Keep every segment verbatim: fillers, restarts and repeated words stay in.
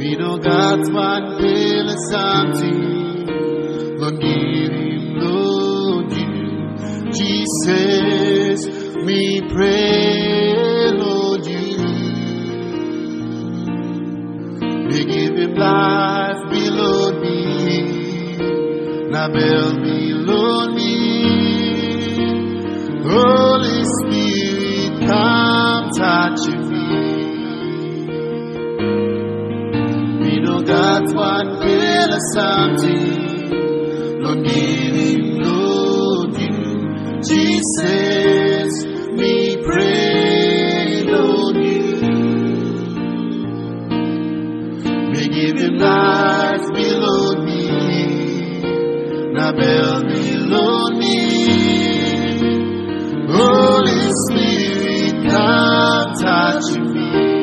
We know God's one will is something. Lord, give him, Lord, you. Jesus, we pray, Lord, you. We give him life, below me. Nabel, below me. Holy Spirit, come touch me. God's one will is something. Lord, give him, Lord, you. Jesus, we pray, Lord, you. We give him life, below me. Nabel, below me. Holy Spirit, come touch me.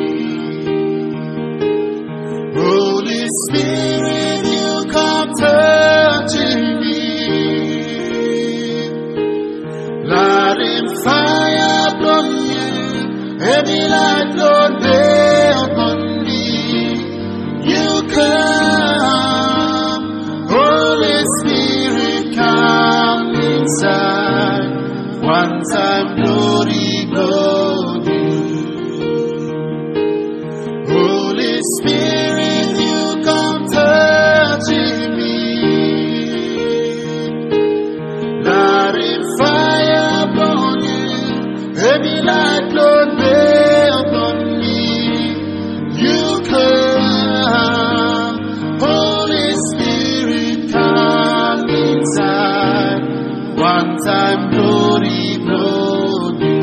Spirit, you come touching me. Light and fire upon you. Heavy light, Lord, lay upon me. You come. Holy Spirit, come inside. One time, glory, glory. Holy Spirit, light, Lord, lay upon me. You come. Holy Spirit, come inside. One time, glory, glory.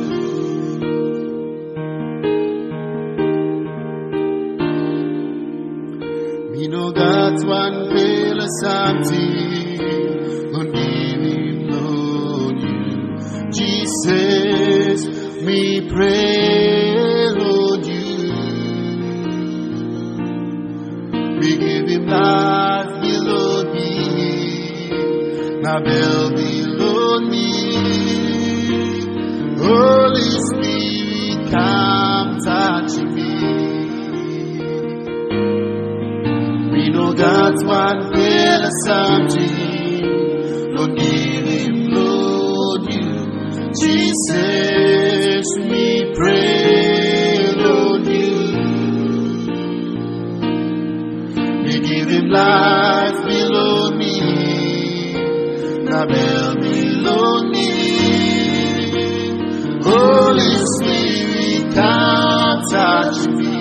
We know God's one will is something. Lord, give him, Lord, you. Jesus, we pray, Lord, you. We give him life, below me. Nabel, below me. Holy Spirit, come touch me. We know God's one will is something. Lord, give him, Lord, you. Jesus, we pray, Lord, you. We give him life, below me. Nabel, below me. Holy Spirit, come touch me.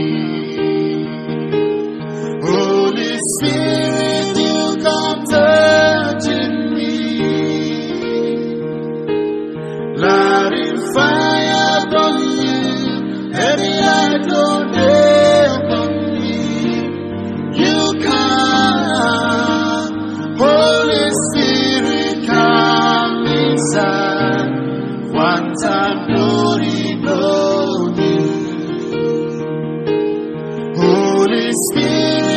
Holy Spirit, you come touching me. Light and fire upon you. Heavy light, Lord, lay upon me. You come. Holy Spirit, come inside. One time, glory, glory. Holy Spirit,